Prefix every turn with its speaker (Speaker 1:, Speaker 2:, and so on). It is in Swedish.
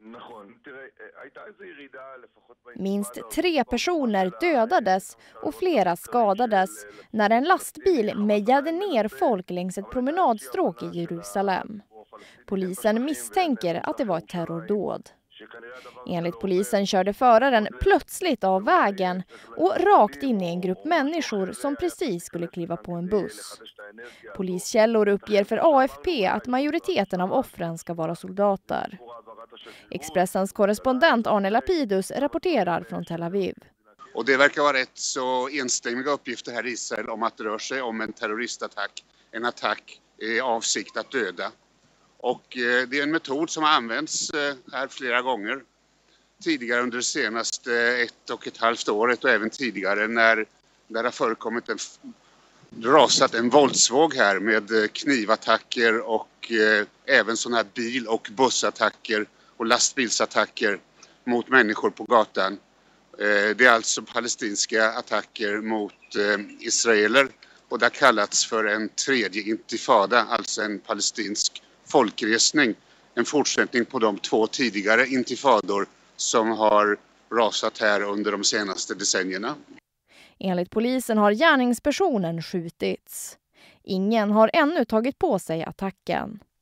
Speaker 1: Minst 3 personer dödades och flera skadades när en lastbil mejade ner folk längs ett promenadstråk i Jerusalem. Polisen misstänker att det var ett terrordåd. Enligt polisen körde föraren plötsligt av vägen och rakt in i en grupp människor som precis skulle kliva på en buss. Poliskällor uppger för AFP att majoriteten av offren ska vara soldater. Expressens korrespondent Arne Lapidus rapporterar från Tel Aviv.
Speaker 2: Och det verkar vara rätt så enstämmiga uppgifter här i Israel om att det rör sig om en terroristattack, en attack i avsikt att döda. Och det är en metod som har använts här flera gånger tidigare under det senaste 1,5 året och även tidigare när det har förekommit rasat en våldsvåg här med knivattacker och även sådana här bil- och bussattacker och lastbilsattacker mot människor på gatan. Det är alltså palestinska attacker mot israeler och det har kallats för en tredje intifada, alltså en palestinsk folkresning. En fortsättning på de 2 tidigare intifador som har rasat här under de senaste decennierna.
Speaker 1: Enligt polisen har gärningspersonen skjutits. Ingen har ännu tagit på sig attacken.